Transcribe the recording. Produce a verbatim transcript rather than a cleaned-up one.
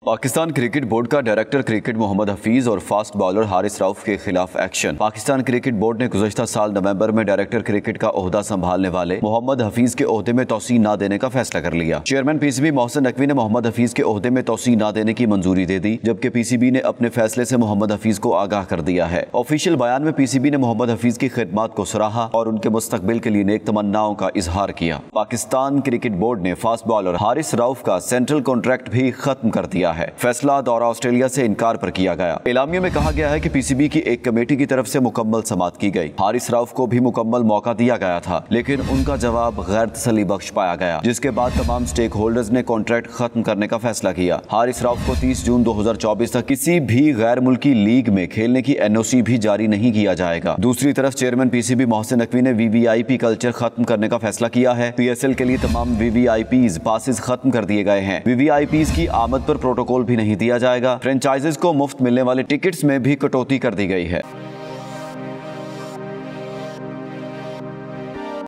Pakistan cricket board का director cricket Mohammad Hafeez और fast bowler Haris Rauf के खिलाफ एक्शन। पाकिस्तान क्रिकेट बोर्ड ने गुज़श्ता साल नवंबर में डायरेक्टर क्रिकेट का ओहदा संभालने वाले मोहम्मद हफीज के ओहदे में तौसीह न देने का फैसला कर लिया। चेयरमैन पीसीबी मोहसिन नकवी ने मोहम्मद हफीज के ओहदे में तौसीह न देने की मंजूरी दे दी, जबकि पीसीबी ने अपने फैसले से मोहम्मद हफीज को आगाह कर दिया है। ऑफिशियल बयान में पीसीबी ने मोहम्मद हफीज की खिदमत को सराहा और उनके मुस्तकबिल के लिए नेक तमन्नाओं का इजहार किया। पाकिस्तान क्रिकेट बोर्ड ने फास्ट बॉलर हारिस रऊफ का सेंट्रल कॉन्ट्रैक्ट भी खत्म कर दिया है। फैसला दौरा ऑस्ट्रेलिया से इनकार पर किया गया। एलामिया में कहा गया है कि पीसीबी की एक कमेटी की तरफ से मुकम्मल समाअत की गई। हारिस रऊफ को भी मुकम्मल मौका दिया गया था, लेकिन उनका जवाब गैर तसल्ली बख्श पाया गया, जिसके बाद तमाम स्टेक होल्डर्स ने कॉन्ट्रैक्ट खत्म करने का फैसला किया। हारिस रऊफ को तीस जून दो हजार चौबीस तक किसी भी गैर मुल्की लीग में खेलने की एनओसी भी जारी नहीं किया जाएगा। दूसरी तरफ चेयरमैन पीसीबी मोहसिन नकवी ने वीवीआईपी कल्चर खत्म करने का फैसला किया है। पीएसएल के लिए तमाम वीवीआईपीज पासेस खत्म कर दिए गए हैं। वीवीआईपीज की आमद पर प्रोटोकॉल भी नहीं दिया जाएगा। फ्रेंचाइजीज को मुफ्त मिलने वाले टिकट्स में भी कटौती कर दी गई है।